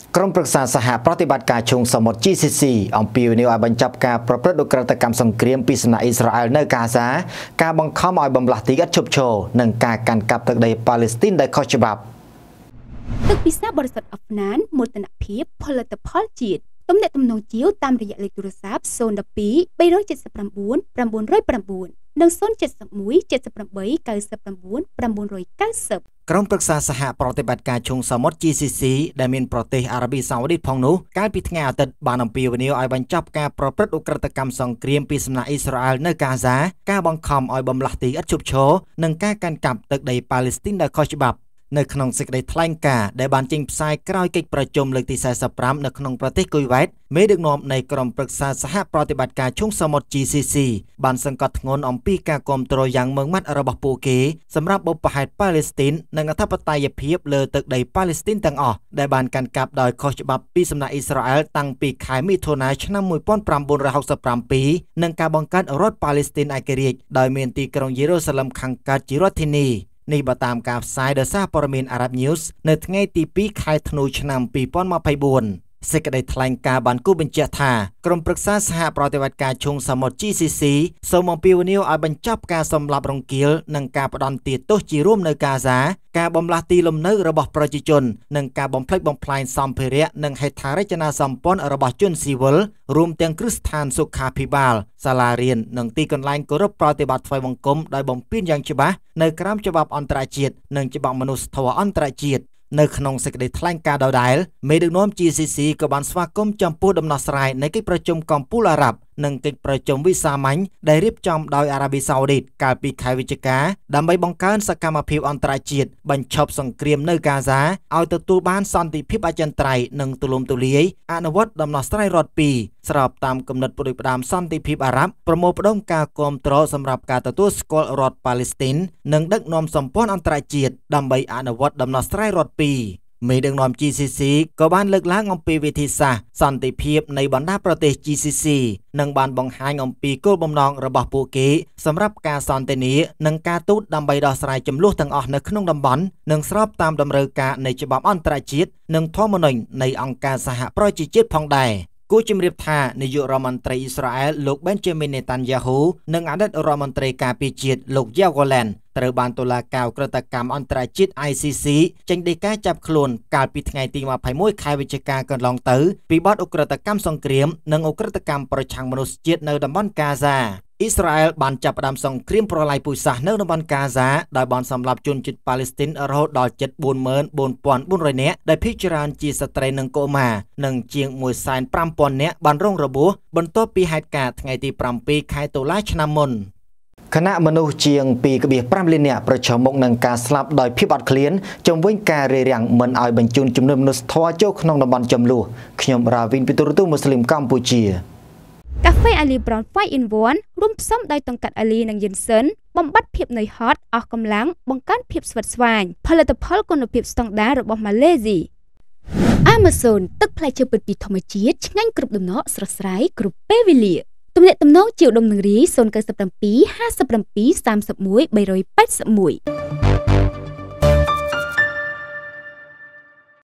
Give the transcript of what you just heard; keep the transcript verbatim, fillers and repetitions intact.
ក្រុមប្រឹក្សាសហប្រតិបត្តិការជុងសមុទ្រ G C C អំពាវនាវឲ្យបញ្ចប់ការប្រព្រឹត្តឧក្រិដ្ឋកម្មសង្គ្រាមពីសំណាក់អ៊ីស្រាអែលនៅកាហ្សាការបង្ខំឲ្យបំលាស់ទីឥតឈប់ឈរនិងការកាន់កាប់ទឹកដីប៉ាឡេស្ទីនដោយខុសច្បាប់ទឹកពិសាបរិសុទ្ធអហ្វណានមោទនភាពផលិតផលជាតិទំនាក់ទំនងជាវតាមរយៈលេខទូរស័ព្ទ ศูนย์ หนึ่ง สอง បី เจ็ด เก้า เก้า เก้า និង ศูนย์ เจ็ด หนึ่ง เจ็ด แปด เก้า เก้า ศูนย์ เก้า ศูนย์ក្រុមប្រឹក្សាសហប្រតិបត្តិការជុងសមុទ្រ G C C ដែលមានប្រទេសអារ៉ាប៊ីសាអូឌីតផងនោះកាលពីថ្ងៃអាទិត្យបានអំពាវនាវឲ្យបញ្ចប់ការប្រព្រឹត្តឧក្រិដ្ឋកម្មសង្គ្រាមពីសំណាក់អ៊ីស្រាអែលនៅកាហ្សាការបង្ខំឲ្យបំលាស់ទីឥតឈប់ឈរនិងការកាន់កាប់ទឹកដីប៉ាឡេស្ទីនដោយខុសច្បាប់នៅក្នុងសេចក្តីថ្លែងការណ៍ដែលបានចេញផ្សាយក្រោយកិច្ចប្រជុំលើកទី สี่สิบห้า នៅក្នុងប្រទេសគុយវ៉ែតមេដឹកនាំនៃក្រុមប្រឹក្សាសហប្រតិបត្តិការជុងសមុទ្រ G C C បានសង្កត់ធ្ងន់អំពីការគាំទ្រយ៉ាងម៉ឺងម៉ាត់របស់ពួកគេសម្រាប់បុព្វហេតុប៉ាឡេស្ទីននិងអធិបតេយ្យភាពលើទឹកដីប៉ាឡេស្ទីនទាំងអស់ដែលបានកាន់កាប់ដោយខុសច្បាប់ពីសំណាក់អ៊ីស្រាអែលតាំងពីខែមិថុនាឆ្នាំmột nghìn chín trăm sáu mươi bảyនិងការបង្កើតរដ្ឋប៉ាឡេស្ទីនឯករាជ្យដោយមានទីក្រុងយេរូសាឡឹមខាងកើតជារដ្ឋធានីនេះបើតាមការផ្សាយដោយសារព័ត៌មាន Arab News នៅថ្ងៃទីពីរខែធ្នូឆ្នាំពីរពាន់ម្ភៃបួនសេចក្តីថ្លែងការណ៍បានគូបញ្ជាក់ថាក្រុមប្រឹក្សាសហប្រតិបត្តិការជុងសមុទ្រ G C C សូមអំពាវនាវឲ្យបញ្ចប់ការសម្លាប់រង្គាលនិងការផ្ដន់ទាទោសជារួមនៅកាហ្សាការបំលាស់ទីលំនៅរបស់ប្រជាជននិងការបំផ្លិចបំផ្លាញសម្ភារៈនិងហេដ្ឋារចនាសម្ព័ន្ធរបស់ជនស៊ីវិលរួមទាំងគ្រឹះស្ថានសុខាភិបាលសាលារៀននិងទីកន្លែងគោរពប្រតិបត្តិថ្វាយបង្គំដោយបំពានយ៉ាងច្បាស់នៅក្រោមច្បាប់អន្តរជាតិនិងច្បាប់មនុស្សធម៌អន្តរជាតិនៅក្នុងសេចក្តីថ្លែងការណ៍ដដែលមេដឹកនាំ G C C ក៏បានស្វាគមន៍ចំពោះដំណោះស្រាយនៃកិច្ចប្រជុំកំពូលអារ៉ាប់និងកិច្ចប្រជុំវិសាមញ្ញដែលរៀបចំដោយអារ៉ាប៊ីសាអូឌីតកាលពីខែវិច្ឆិកាដើម្បីបង្កើនសកម្មភាពអន្តរជាតិបញ្ឈប់សង្គ្រាមនៅកាហ្សាឲ្យទទួលបានសន្តិភាពអចិន្ត្រៃយ៍និងទូលំទូលាយអនុវត្តដំណោះស្រាយរដ្ឋពីរស្របតាមគំនិតផ្ដួចផ្ដើមសន្តិភាពអារ៉ាប់ប្រមូលផ្ដុំការគាំទ្រសម្រាប់ការទទួលស្គាល់រដ្ឋប៉ាឡេស្ទីននិងដឹកនាំសម្ព័ន្ធអន្តរជាតិដើម្បីអនុវត្តដំណោះស្រាយរដ្ឋពីរមេដឹកនាំ G C C ក៏បានលើកឡើងអំពីវិធីសាស្ត្រសន្តិភាពនៃបណ្ដាប្រទេស G C C និងបានបង្ហាញអំពីគោលបំណងរបស់ពួកគេសម្រាប់ការសន្ទនានិងការទូតដើម្បីដោះស្រាយជម្លោះទាំងអស់នៅក្នុងតំបន់និងស្របតាមតម្រូវការនៃច្បាប់អន្តរជាតិនិងធម្មនុញ្ញនៃអង្គការសហប្រជាជាតិផងដែរគូជំរាបថានាយករដ្ឋមន្ត្រីអ៊ីស្រាអែលលោក Benjamin Netanyahu និងអតីតរដ្ឋមន្ត្រីការពារជាតិលោក Yoav Gallant ត្រូវបានតុលាការឧក្រិដ្ឋកម្មអន្តរជាតិ I C C ចេញដីកាចាប់ខ្លួនកាលពីថ្ងៃទីម្ភៃមួយខែវិច្ឆិកាកន្លងទៅពីបទឧក្រិដ្ឋកម្មសង្គ្រាមនិងឧក្រិដ្ឋកម្មប្រឆាំងមនុស្សជាតិនៅតំបន់កាហ្សាអ៊ីស្រាអែលបានចាប់ផ្ដើមសង្គ្រាមប្រឡាយពូជសាសន៍នៅតំបន់កាហ្សាដោយបានសម្លាប់ជនជាតិប៉ាឡេស្ទីនរហូតដល់ជិត bốn mươi bốn nghìn bốn trăm នាក់ដែលភាគច្រើនជាស្ត្រីនិងកុមារនិងជាង một trăm năm mươi nghìn នាក់បានរងរបួសបន្ទាប់ពីហេតុការណ៍ថ្ងៃទី7ខែតុលាឆ្នាំមុនគណៈមនុស្សជាង ពីរដុល្លារ លាននាក់ប្រឈមមុខនឹងការស្លាប់ដោយភាពអត់ឃ្លានជំវិញការរារាំងមិនឲ្យបញ្ជូនជំនួយមនុស្សធម៌ចូលក្នុងតំបន់ចំនួនខ្ញុំរាវីនពីទូរទស្សន៍មូស្លីមកម្ពុជាកាហ្វេអាលីប្រន five in one រួមផ្សំដោយតុង្កាត់អាលីនិងយិនសិនបំបត្តិភាពនឿយហត់អស់កម្លាំងបង្កើនភាពស្វិតស្វាញផលិតផលគុណភាពស្តង់ដាររបស់ម៉ាឡេស៊ី Amazon ទឹកផ្លែឈើពិតពីធម្មជាតិឆ្ងាញ់គ្រប់ដំណក់ស្រស់ស្រាយគ្រប់ពេលវេលាទំនាក់ទំនងជាឧត្តមនឹងរី ศูนย์ เก้า เจ็ด ห้า เจ็ด สาม หนึ่ง สาม หนึ่ง 3 8 1